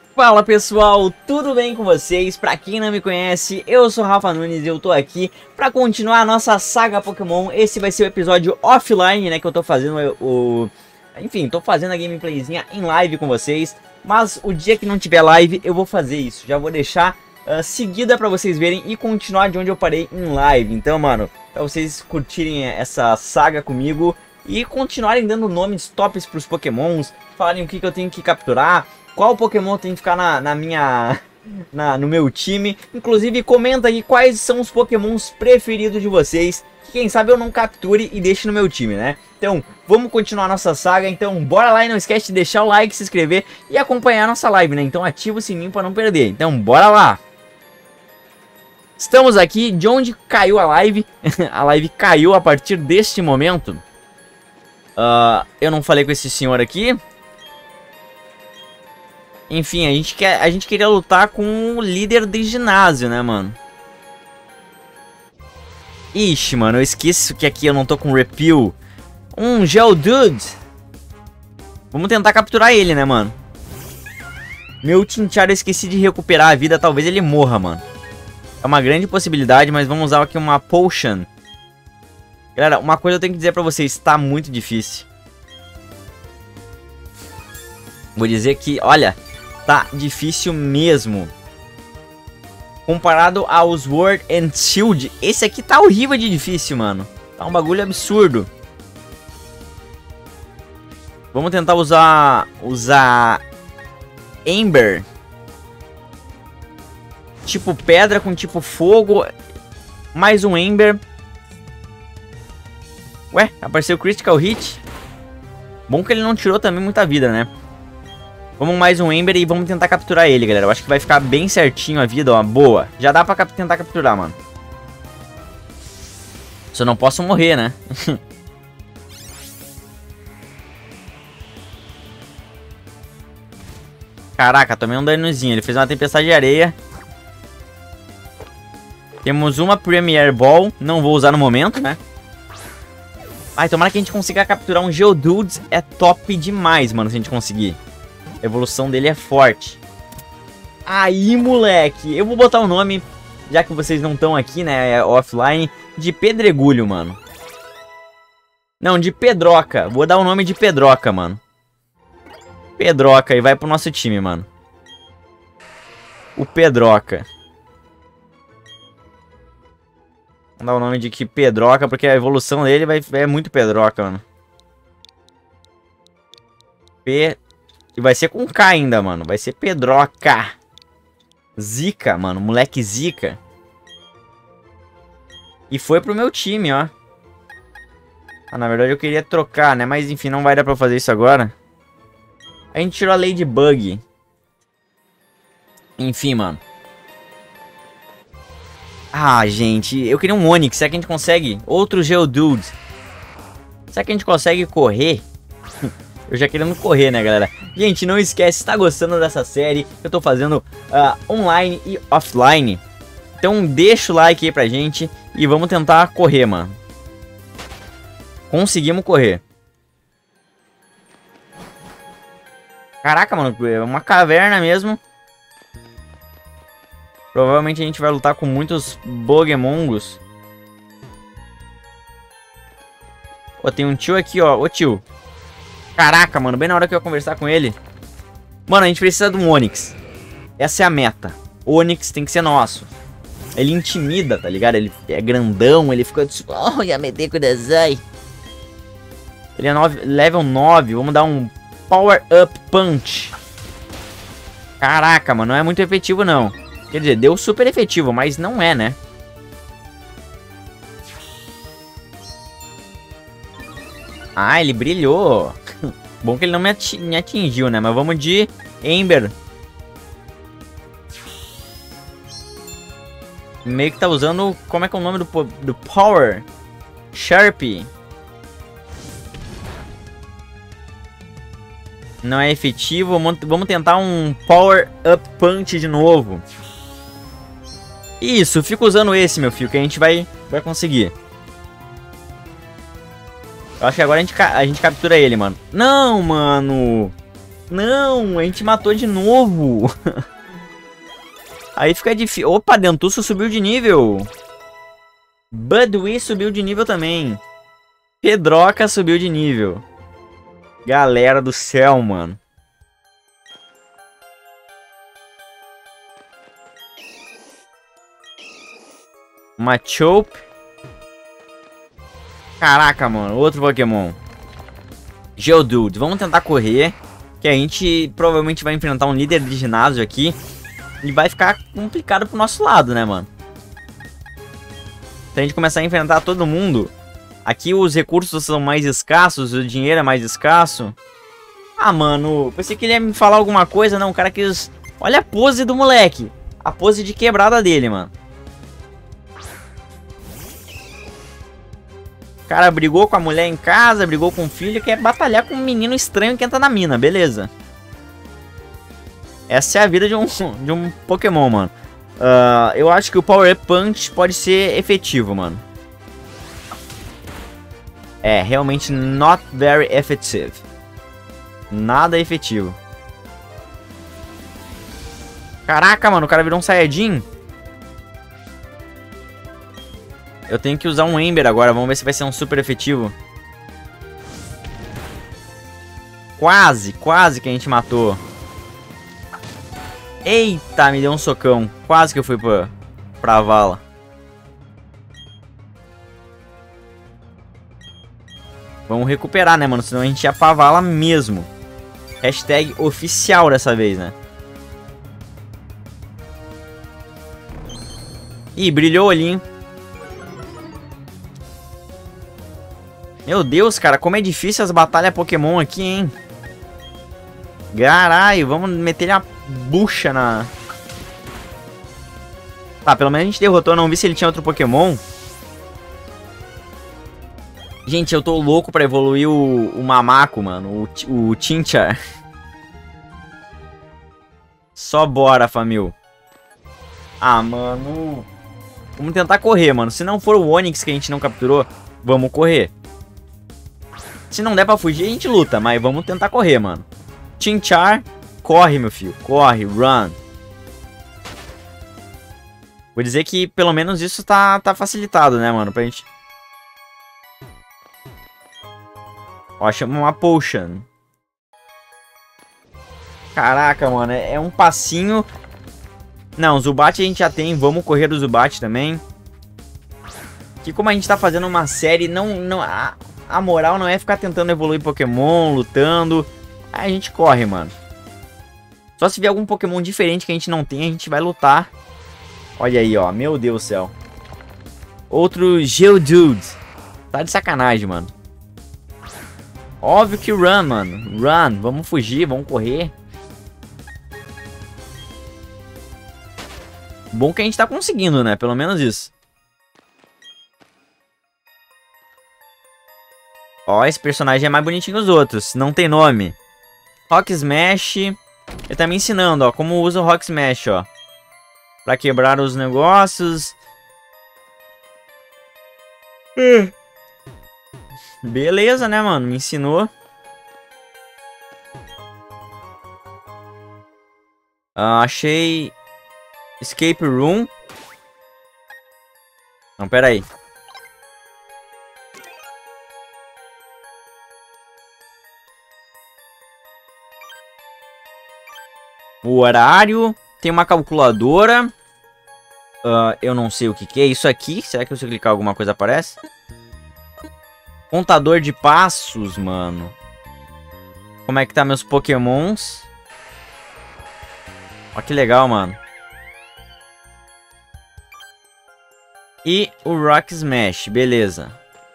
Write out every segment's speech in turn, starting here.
Fala pessoal, tudo bem com vocês? Pra quem não me conhece, eu sou Rafa Nunes e eu tô aqui pra continuar a nossa saga Pokémon. Esse vai ser o episódio offline, né, que eu tô fazendo Enfim, tô fazendo a gameplayzinha em live com vocês. Mas o dia que não tiver live, eu vou fazer isso. Já vou deixar seguida pra vocês verem e continuar de onde eu parei em live. Então, mano, pra vocês curtirem essa saga comigo e continuarem dando nomes tops pros Pokémons, falarem o que eu tenho que capturar, qual Pokémon tem que ficar no meu time. Inclusive, comenta aí quais são os Pokémons preferidos de vocês, que quem sabe eu não capture e deixe no meu time, né? Então, vamos continuar nossa saga. Então, bora lá e não esquece de deixar o like, se inscrever e acompanhar nossa live, né? Então, ativa o sininho para não perder. Então, bora lá! Estamos aqui de onde caiu a live. A live caiu a partir deste momento. Eu não falei com esse senhor aqui. Enfim, a gente queria lutar com o líder de ginásio, né, mano? Ixi, mano, eu esqueço que aqui eu não tô com Repel. Geodude. Vamos tentar capturar ele, né, mano? Meu Tinchar eu esqueci de recuperar a vida, talvez ele morra, mano. É uma grande possibilidade, mas vamos usar aqui uma Potion. Galera, uma coisa eu tenho que dizer pra vocês, tá muito difícil. Vou dizer que, olha, tá difícil mesmo. Comparado aos Sword and Shield, esse aqui tá horrível de difícil, mano. Tá um bagulho absurdo. Vamos tentar usar Ember. Tipo pedra com tipo fogo. Mais um Ember. Ué, apareceu Critical Hit. Bom que ele não tirou também muita vida, né? Vamos mais um Ember e vamos tentar capturar ele, galera. Eu acho que vai ficar bem certinho a vida, ó. Boa. Já dá pra tentar capturar, mano. Só não posso morrer, né? Caraca, tomei um danozinho. Ele fez uma tempestade de areia. Temos uma Premier Ball. Não vou usar no momento, né? Ai, tomara que a gente consiga capturar um Geodude. É top demais, mano, se a gente conseguir. A evolução dele é forte. Aí, moleque. Eu vou botar o nome, já que vocês não estão aqui, né, offline, de Pedregulho, mano. Não, de Pedroca. Vou dar o nome de Pedroca, mano. Pedroca e vai pro nosso time, mano. O Pedroca. Vou dar o nome de que Pedroca, porque a evolução dele é muito Pedroca, mano. E vai ser com K ainda, mano. Vai ser Pedroca. Zica, mano. Moleque zica. E foi pro meu time, ó. Na verdade eu queria trocar, né? Mas enfim, não vai dar pra fazer isso agora. A gente tirou a Ladybug. Enfim, mano. Ah, gente. Eu queria um Onix. Será que a gente consegue? Outro Geodude. Será que a gente consegue correr? Eu já querendo correr, né, galera? Gente, não esquece, se tá gostando dessa série, eu tô fazendo online e offline. Então deixa o like aí pra gente e vamos tentar correr, mano. Conseguimos correr. Caraca, mano, é uma caverna mesmo. Provavelmente a gente vai lutar com muitos Pokémongos. Ó, tem um tio aqui, ó. Ô, tio. Caraca, mano, bem na hora que eu ia conversar com ele. Mano, a gente precisa de um Onix. Essa é a meta. O Onix tem que ser nosso. Ele intimida, tá ligado? Ele é grandão, ele fica tipo... Oh, Yamete Kudasai. Ele é level 9. Vamos dar um Power Up Punch. Caraca, mano, não é muito efetivo, não. Quer dizer, deu super efetivo, mas não é, né? Ah, ele brilhou. Bom que ele não me atingiu, né? Mas vamos de Ember. Meio que tá usando... Como é que é o nome do Power? Sharpie. Não é efetivo. Vamos tentar um Power Up Punch de novo. Isso, fica usando esse, meu filho, que a gente vai conseguir. Eu acho que agora a gente captura ele, mano. Não, mano. Não, a gente matou de novo. Aí fica difícil. Opa, Dentuço subiu de nível. Budwee subiu de nível também. Pedroca subiu de nível. Galera do céu, mano. Machop. Caraca, mano. Outro Pokémon. Geodude. Vamos tentar correr. Que a gente provavelmente vai enfrentar um líder de ginásio aqui. E vai ficar complicado pro nosso lado, né, mano? Se a gente começar a enfrentar todo mundo... Aqui os recursos são mais escassos, o dinheiro é mais escasso. Ah, mano, pensei que ele ia me falar alguma coisa. Não, o cara quis... Olha a pose do moleque. A pose de quebrada dele, mano. O cara brigou com a mulher em casa, brigou com o filho, quer batalhar com um menino estranho que entra na mina, beleza. Essa é a vida de um Pokémon, mano. Eu acho que o Power Up Punch pode ser efetivo, mano. É, realmente not very effective. Nada efetivo. Caraca, mano, o cara virou um Saiyajin. Eu tenho que usar um Ember agora, vamos ver se vai ser um super efetivo. Quase que a gente matou. Eita, me deu um socão. Quase que eu fui pra vala. Vamos recuperar, né, mano? Senão a gente ia pra vala mesmo. Hashtag oficial dessa vez, né? Ih, brilhou o olhinho. Meu Deus, cara, como é difícil as batalhas Pokémon aqui, hein? Caralho, vamos meter a bucha na... Tá, pelo menos a gente derrotou. Não vi se ele tinha outro Pokémon. Gente, eu tô louco pra evoluir o Mamaco, mano. O Chinchar. Só bora, família. Ah, mano. Vamos tentar correr, mano. Se não for o Onix que a gente não capturou, vamos correr. Se não der pra fugir, a gente luta. Mas vamos tentar correr, mano. Chinchar, corre, meu filho. Corre, run. Vou dizer que pelo menos isso tá facilitado, né, mano? Pra gente... Ó, chama uma potion. Caraca, mano, é um passinho. Não, Zubat a gente já tem. Vamos correr do Zubat também. Que como a gente tá fazendo uma série, a moral não é ficar tentando evoluir Pokémon, lutando. Aí a gente corre, mano. Só se vier algum Pokémon diferente que a gente não tem, a gente vai lutar. Olha aí, ó. Meu Deus do céu. Outro Geodude. Tá de sacanagem, mano. Óbvio que run, mano. Run. Vamos fugir, vamos correr. Bom que a gente tá conseguindo, né? Pelo menos isso. Ó, esse personagem é mais bonitinho que os outros. Não tem nome. Rock Smash. Ele tá me ensinando, ó, como usa o Rock Smash, ó. Pra quebrar os negócios. Beleza, né, mano? Me ensinou. Achei... Escape Room. Não, pera aí. O horário. Tem uma calculadora. Eu não sei o que é isso aqui. Será que se eu clicar alguma coisa aparece? Contador de passos, mano. Como é que tá meus Pokémons? Ó, que legal, mano. E o Rock Smash, beleza.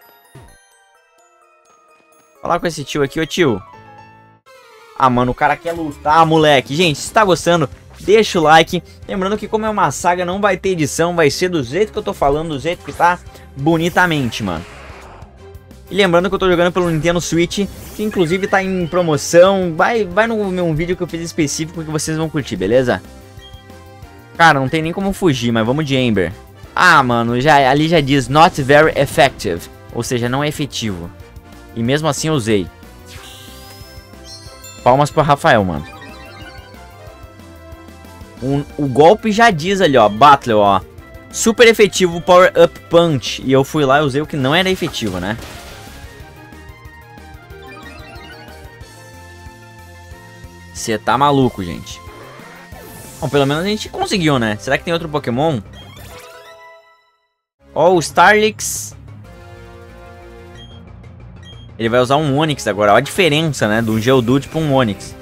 Falar com esse tio aqui, ô tio. Ah, mano, o cara quer lutar, moleque. Gente, se tá gostando, deixa o like. Lembrando que como é uma saga, não vai ter edição. Vai ser do jeito que eu tô falando, do jeito que tá, bonitamente, mano. E lembrando que eu tô jogando pelo Nintendo Switch, que inclusive tá em promoção. Vai no meu vídeo que eu fiz específico que vocês vão curtir, beleza? Cara, não tem nem como fugir, mas vamos de Ember. Ah, mano, ali já diz not very effective. Ou seja, não é efetivo. E mesmo assim eu usei. Palmas pro Rafael, mano. O golpe já diz ali, ó. Battle, ó. Super efetivo Power Up Punch. E eu fui lá e usei o que não era efetivo, né? Você tá maluco, gente. Bom, pelo menos a gente conseguiu, né? Será que tem outro Pokémon? Ó, o Starlix. Ele vai usar um Onix agora. Olha a diferença, né? Do Geodude para um Onix.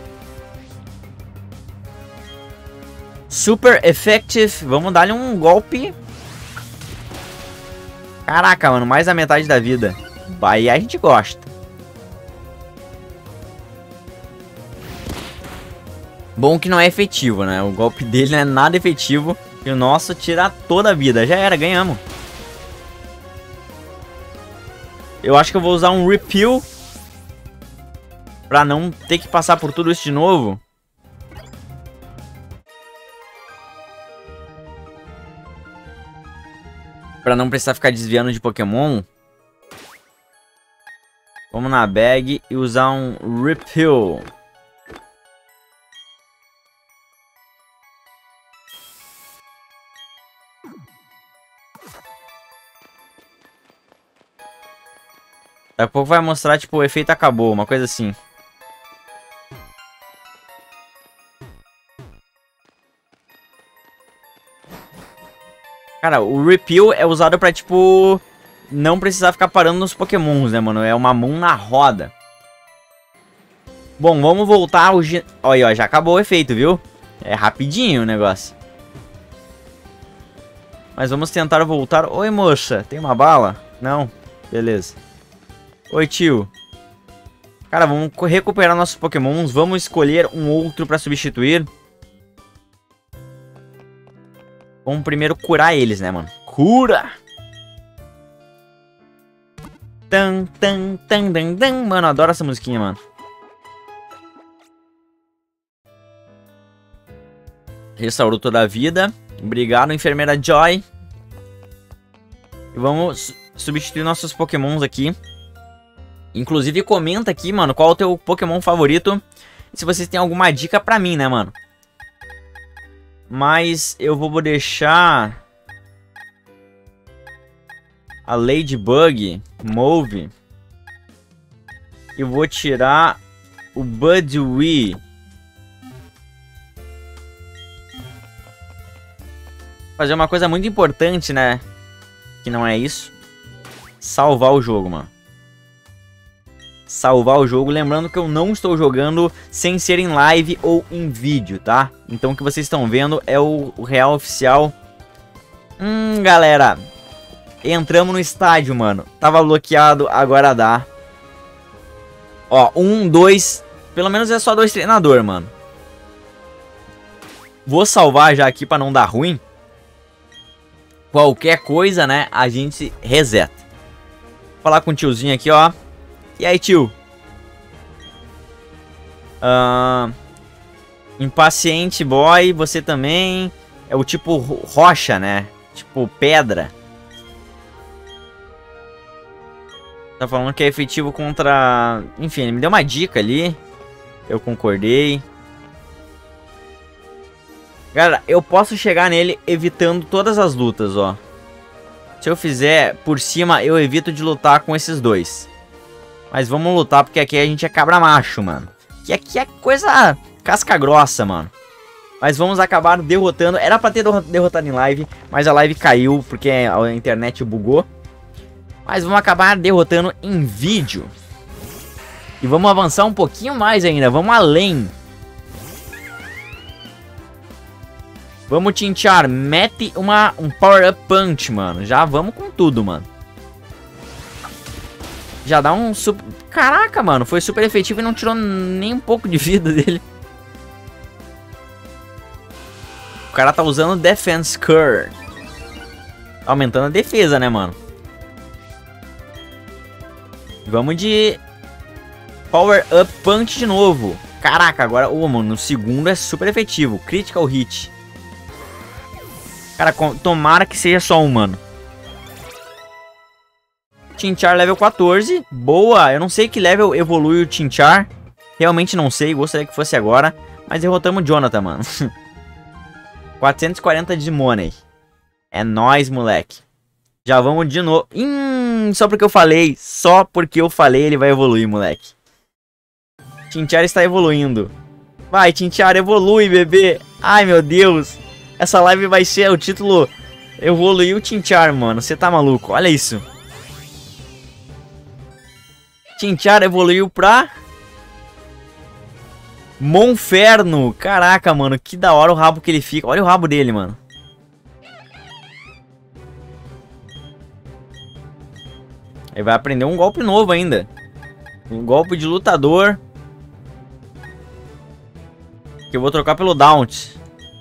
Super Effective. Vamos dar-lhe um golpe. Caraca, mano. Mais da metade da vida. Aí a gente gosta. Bom que não é efetivo, né? O golpe dele não é nada efetivo. E o nosso tira toda a vida. Já era, ganhamos. Eu acho que eu vou usar um Repeal. Pra não ter que passar por tudo isso de novo. Pra não precisar ficar desviando de Pokémon. Vamos na bag e usar um Repeal. Daqui a pouco vai mostrar, tipo, o efeito acabou, uma coisa assim. Cara, o Repeal é usado pra, tipo, não precisar ficar parando nos Pokémons, né, mano? É uma mão na roda. Bom, vamos voltar ao... Olha, ó, já acabou o efeito, viu? É rapidinho o negócio. Mas vamos tentar voltar... Oi, moça, tem uma bala? Não? Beleza. Oi, tio. Cara, vamos recuperar nossos Pokémons. Vamos escolher um outro pra substituir. Vamos primeiro curar eles, né, mano? Cura! Tan, tan, tan, tan, tan. Mano, eu adoro essa musiquinha, mano. Restaurou toda a vida. Obrigado, enfermeira Joy. E vamos substituir nossos Pokémons aqui. Inclusive, comenta aqui, mano, qual é o teu Pokémon favorito. E se vocês têm alguma dica pra mim, né, mano? Mas eu vou deixar a Ladybug, Move. E vou tirar o Budwee. Fazer uma coisa muito importante, né? Que não é isso. Salvar o jogo, mano. Salvar o jogo, lembrando que eu não estou jogando sem ser em live ou em vídeo, tá? Então o que vocês estão vendo é o real oficial. Galera, entramos no estádio, mano. Tava bloqueado, agora dá. Ó, 1, 2, pelo menos é só 2 treinadores, mano. Vou salvar já aqui pra não dar ruim. Qualquer coisa, né, a gente reseta. Vou falar com o tiozinho aqui, ó. E aí, tio? Impaciente boy, você também. É o tipo rocha, né? Tipo pedra. Tá falando que é efetivo contra... Enfim, ele me deu uma dica ali. Eu concordei. Galera, eu posso chegar nele evitando todas as lutas, ó. Se eu fizer por cima, eu evito de lutar com esses dois. Mas vamos lutar, porque aqui a gente é cabra macho, mano. Que aqui é coisa casca grossa, mano. Mas vamos acabar derrotando. Era pra ter derrotado em live, mas a live caiu porque a internet bugou. Mas vamos acabar derrotando em vídeo. E vamos avançar um pouquinho mais ainda. Vamos além. Vamos tinchar. Mete um Power Up Punch, mano. Já vamos com tudo, mano. Já dá um super... Caraca, mano. Foi super efetivo e não tirou nem um pouco de vida dele. O cara tá usando Defense Curve. Aumentando a defesa, né, mano? Vamos de... Power Up Punch de novo. Caraca, agora... Ô, mano, no segundo é super efetivo. Critical Hit. Cara, tomara que seja só um, mano. Tinchar level 14. Boa. Eu não sei que level evolui o Tinchar. Realmente não sei, gostaria que fosse agora. Mas derrotamos o Jonathan, mano. 440 de money. É nóis, moleque. Já vamos de novo. Só porque eu falei. Só porque eu falei ele vai evoluir, moleque. Tintiara está evoluindo. Vai, Tintiara, evolui, bebê. Ai, meu Deus. Essa live vai ser o título... Evoluiu o Tintiara, mano. Você tá maluco? Olha isso. Tintiara evoluiu pra... Monferno. Caraca, mano. Que da hora o rabo que ele fica. Olha o rabo dele, mano. Ele vai aprender um golpe novo ainda. Um golpe de lutador. Que eu vou trocar pelo Daunt.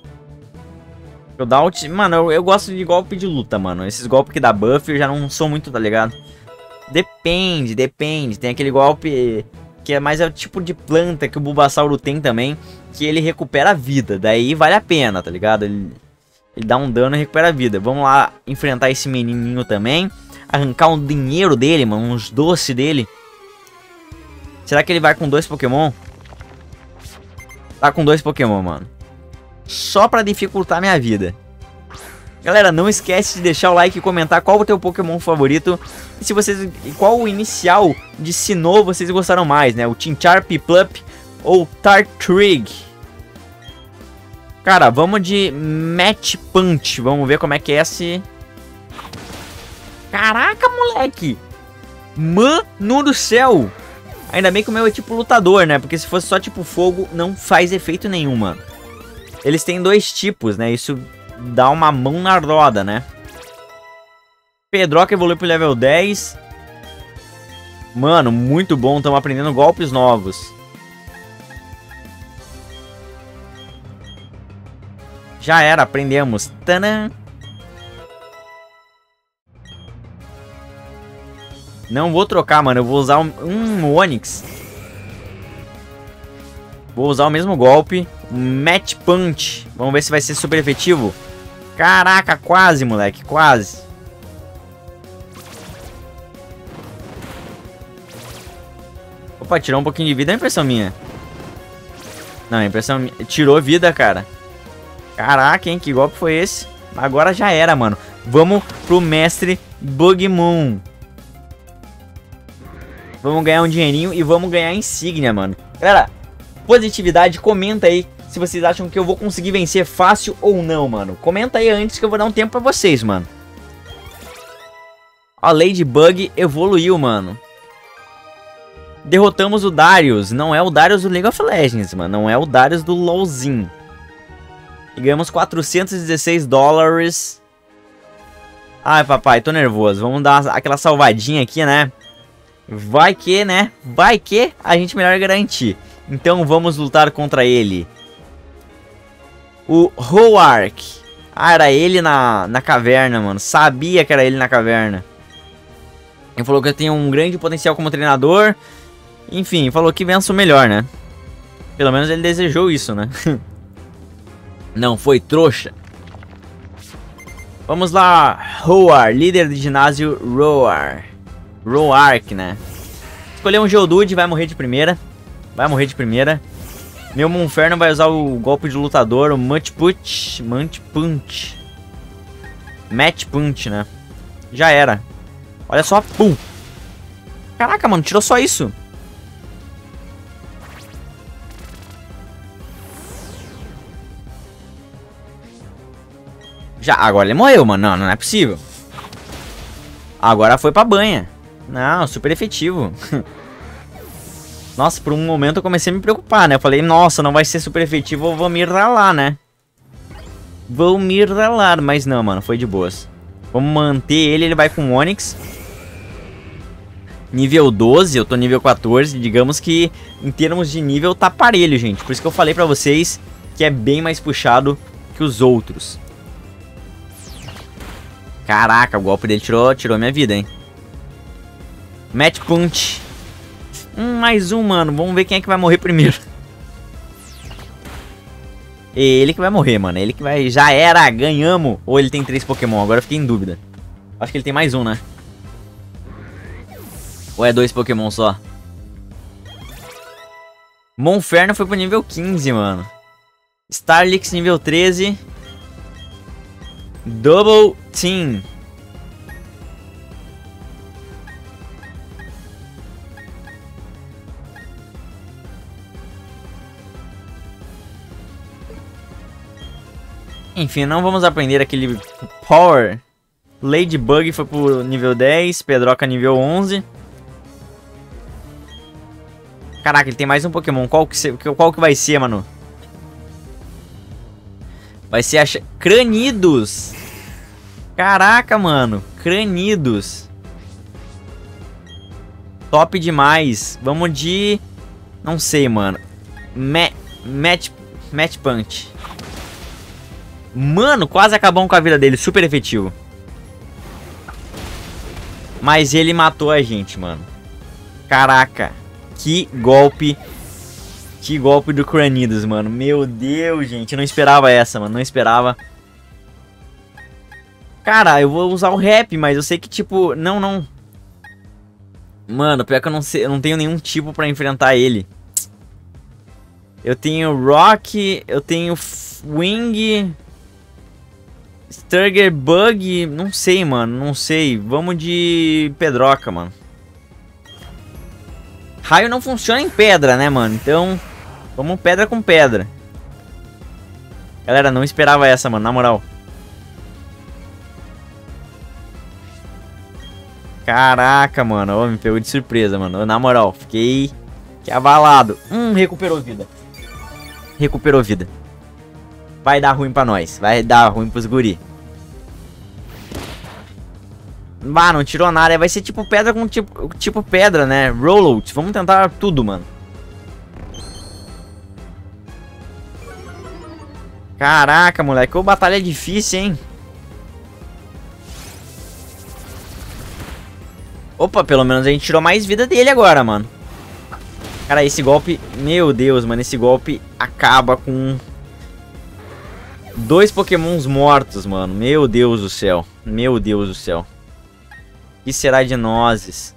O Daunt... Mano, eu gosto de golpe de luta, mano. Esses golpes que dá buff eu já não sou muito, tá ligado? Depende. Tem aquele golpe... Que é mais o tipo de planta que o Bulbasauro tem também. Que ele recupera a vida. Daí vale a pena, tá ligado? Ele dá um dano e recupera a vida. Vamos lá enfrentar esse menininho também. Arrancar um dinheiro dele, mano. Uns doces dele. Será que ele vai com 2 Pokémon? Tá com 2 Pokémon, mano. Só pra dificultar minha vida. Galera, não esquece de deixar o like e comentar qual o teu Pokémon favorito. E se vocês... Qual o inicial de Sinnoh vocês gostaram mais, né? O Tinchar, Piplup ou Tartrig? Cara, vamos de Match Punch. Vamos ver como é que é esse... Caraca, moleque! Mano do céu! Ainda bem que o meu é tipo lutador, né? Porque se fosse só tipo fogo, não faz efeito nenhum, mano. Eles têm 2 tipos, né? Isso dá uma mão na roda, né? Pedroca evoluiu pro level 10. Mano, muito bom. Estamos aprendendo golpes novos. Já era, aprendemos. Tanã! Não vou trocar, mano. Eu vou usar um Onix. Vou usar o mesmo golpe. Match Punch. Vamos ver se vai ser super efetivo. Caraca, quase, moleque. Quase. Opa, tirou um pouquinho de vida. É impressão minha. Não, é impressão minha. Tirou vida, cara. Caraca, hein? Que golpe foi esse? Agora já era, mano. Vamos pro mestre Bugmoon. Vamos ganhar um dinheirinho e vamos ganhar insígnia, mano. Galera, positividade, comenta aí se vocês acham que eu vou conseguir vencer fácil ou não, mano. Comenta aí antes que eu vou dar um tempo pra vocês, mano. A Ladybug evoluiu, mano. Derrotamos o Darius. Não é o Darius do League of Legends, mano. Não é o Darius do LoLzinho. E ganhamos 416 dólares. Ai, papai, tô nervoso. Vamos dar aquela salvadinha aqui, né? Vai que, né? Vai que a gente melhor garantir. Então vamos lutar contra ele. O Roark. Ah, era ele na caverna, mano. Sabia que era ele na caverna. Ele falou que eu tenho um grande potencial como treinador. Enfim, falou que venço melhor, né? Pelo menos ele desejou isso, né? Não foi trouxa. Vamos lá. Roar, líder de ginásio Roar. Roark, né? Escolher um Geodude, vai morrer de primeira. Vai morrer de primeira. Meu Monferno vai usar o golpe de lutador, o Match Punch. Match Punch, né? Já era. Olha só, pum. Caraca, mano, tirou só isso. Já, agora ele morreu, mano. Não, não é possível. Agora foi pra banha. Não, super efetivo. Nossa, por um momento eu comecei a me preocupar, né? Eu falei, nossa, não vai ser super efetivo, eu vou me ralar, né? Vou me ralar, mas não, mano, foi de boas. Vamos manter ele, ele vai com Onix. Nível 12, eu tô nível 14, digamos que em termos de nível tá parelho, gente. Por isso que eu falei pra vocês que é bem mais puxado que os outros. Caraca, o golpe dele tirou minha vida, hein? Match Punch. Mais um, mano. Vamos ver quem é que vai morrer primeiro. Ele que vai morrer, mano. Ele que vai... Já era, ganhamos. Ou ele tem 3 Pokémon? Agora eu fiquei em dúvida. Acho que ele tem mais um, né? Ou é 2 Pokémon só? Monferno foi pro nível 15, mano. Starlix nível 13. Double Team. Enfim, não vamos aprender aquele Power. Ladybug foi pro nível 10. Pedroca nível 11. Caraca, ele tem mais um Pokémon. Qual que vai ser, mano? Vai ser a Cranidos. Caraca, mano. Cranidos. Top demais. Vamos de... Não sei, mano. Match Punch. Mano, quase acabamos com a vida dele. Super efetivo. Mas ele matou a gente, mano. Caraca. Que golpe. Que golpe do Cranidos, mano. Meu Deus, gente. Eu não esperava essa, mano. Não esperava. Cara, eu vou usar o rap, mas eu sei que, tipo... Não. Mano, pior que eu não sei. Eu não tenho nenhum tipo pra enfrentar ele. Eu tenho Rock. Eu tenho Wing. Sturger Bug. Não sei, mano. Não sei. Vamos de Pedroca, mano. Raio não funciona em pedra, né, mano? Então, vamos pedra com pedra. Galera, não esperava essa, mano, na moral. Caraca, mano. Oh, me pegou de surpresa, mano. Na moral, fiquei abalado. Recuperou vida. Recuperou vida. Vai dar ruim pra nós. Vai dar ruim pros guri. Ah, não tirou nada. Vai ser tipo pedra com tipo pedra, né? Rollout. Vamos tentar tudo, mano. Caraca, moleque. Ô, batalha difícil, hein? Opa, pelo menos a gente tirou mais vida dele agora, mano. Cara, esse golpe... Meu Deus, mano. Esse golpe acaba com... 2 Pokémons mortos, mano. Meu Deus do céu. Meu Deus do céu. O que será de nós?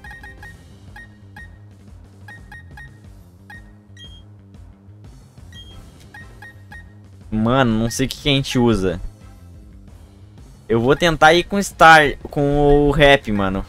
Mano, não sei o que a gente usa. Eu vou tentar ir com o rap, mano.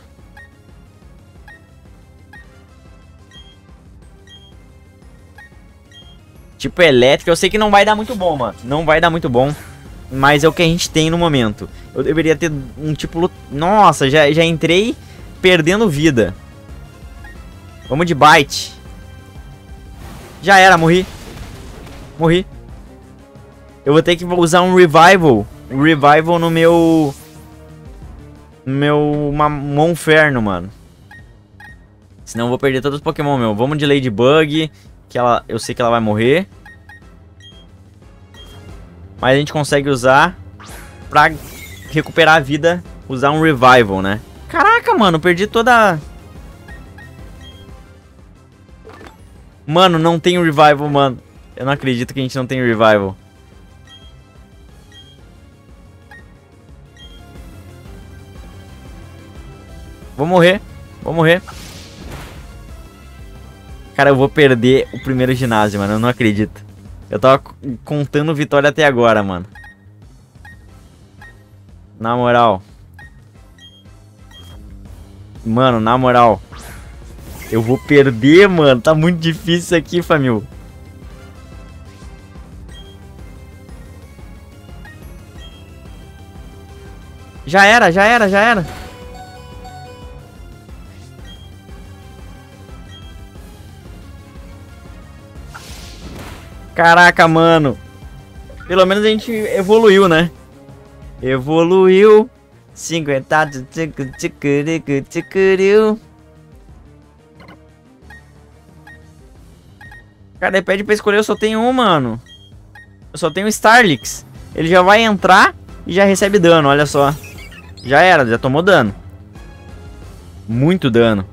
Tipo elétrico, eu sei que não vai dar muito bom, mano. Não vai dar muito bom. Mas é o que a gente tem no momento. Eu deveria ter um tipo... Nossa, já entrei perdendo vida. Vamos de Bite. Já era, morri. Morri. Eu vou ter que usar um Revival. Um Revival no meu... Monferno, mano. Senão eu vou perder todos os Pokémon, meu. Vamos de Ladybug. Que eu sei que ela vai morrer. Mas a gente consegue usar pra recuperar a vida, usar um Revival, né? Caraca, mano, perdi toda... Mano, não tem Revival, mano. Eu não acredito que a gente não tem Revival. Vou morrer, vou morrer. Cara, eu vou perder o primeiro ginásio, mano, eu não acredito. Eu tava contando vitória até agora, mano. Na moral. Mano, na moral. Eu vou perder, mano. Tá muito difícil isso aqui, família. Já era, já era, já era. Caraca, mano. Pelo menos a gente evoluiu, né? Evoluiu. 50. Cara, ele pede pra escolher, eu só tenho um, mano. Eu só tenho o Starlix. Ele já vai entrar e já recebe dano, olha só. Já era, já tomou dano. Muito dano.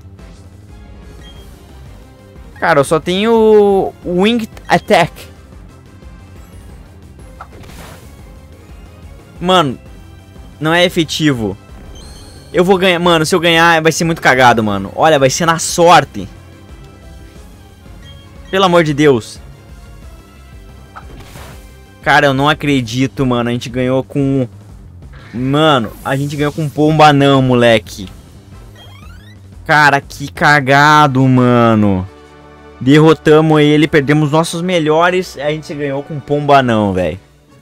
Cara, eu só tenho o Wing Attack. Mano, não é efetivo. Eu vou ganhar, mano, se eu ganhar vai ser muito cagado, mano. Olha, vai ser na sorte. Pelo amor de Deus. Cara, eu não acredito, mano. A gente ganhou com... Mano, a gente ganhou com Pombanão, moleque. Cara, que cagado, mano. Derrotamos ele, perdemos nossos melhores. A gente ganhou com Pombanão, velho.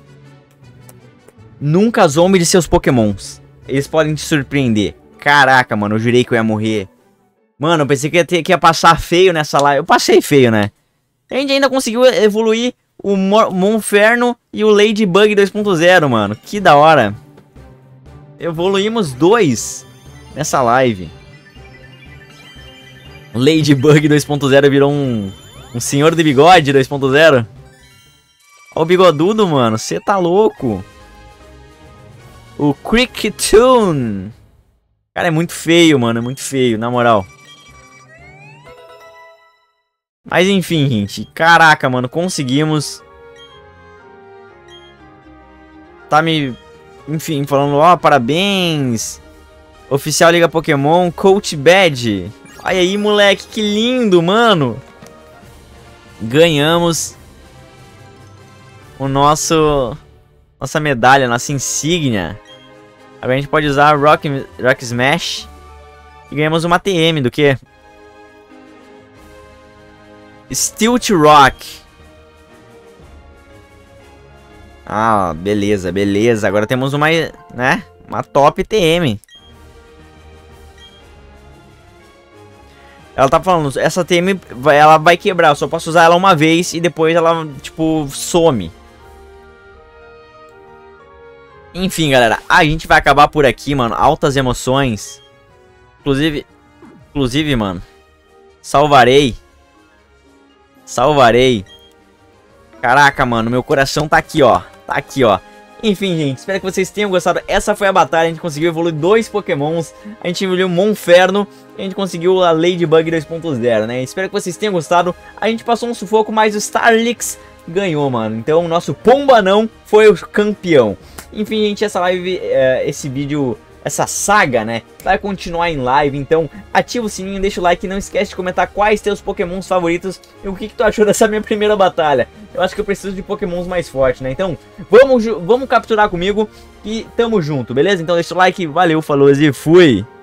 Nunca zombe de seus pokémons. Eles podem te surpreender. Caraca, mano, eu jurei que eu ia morrer. Mano, eu pensei que ia passar feio nessa live. Eu passei feio, né? A gente ainda conseguiu evoluir o Monferno e o Ladybug 2.0, mano. Que da hora. Evoluímos 2 nessa live. Ladybug 2.0 virou um senhor de bigode 2.0. Ó o bigodudo, mano. Você tá louco. O Cricketune. Cara, é muito feio, mano. É muito feio, na moral. Mas enfim, gente. Caraca, mano. Conseguimos. Tá me... Enfim, falando, ó, parabéns. Oficial Liga Pokémon, Coach Badge. Olha aí, moleque, que lindo, mano. Ganhamos o nossa medalha, nossa insígnia. Agora a gente pode usar Rock Smash. E ganhamos uma TM do que? Stilt Rock. Ah, beleza, beleza. Agora temos uma, né? Uma top TM. Ela tá falando, essa TM, ela vai quebrar. Eu só posso usar ela uma vez e depois ela, tipo, some. Enfim, galera. A gente vai acabar por aqui, mano. Altas emoções. Inclusive, mano. Salvarei. Caraca, mano. Meu coração tá aqui, ó. Tá aqui, ó. Enfim, gente, espero que vocês tenham gostado. Essa foi a batalha, a gente conseguiu evoluir 2 pokémons. A gente evoluiu o Monferno e a gente conseguiu a Ladybug 2.0, né? Espero que vocês tenham gostado. A gente passou um sufoco, mas o Starlix ganhou, mano. Então o nosso Pombanão foi o campeão. Enfim, gente, essa live, esse vídeo, essa saga, né, vai continuar em live. Então ativa o sininho, deixa o like e não esquece de comentar quais teus pokémons favoritos e o que tu achou dessa minha primeira batalha. Eu acho que eu preciso de pokémons mais fortes, né? Então vamos capturar comigo e tamo junto, beleza? Então deixa o like, valeu, falou e fui!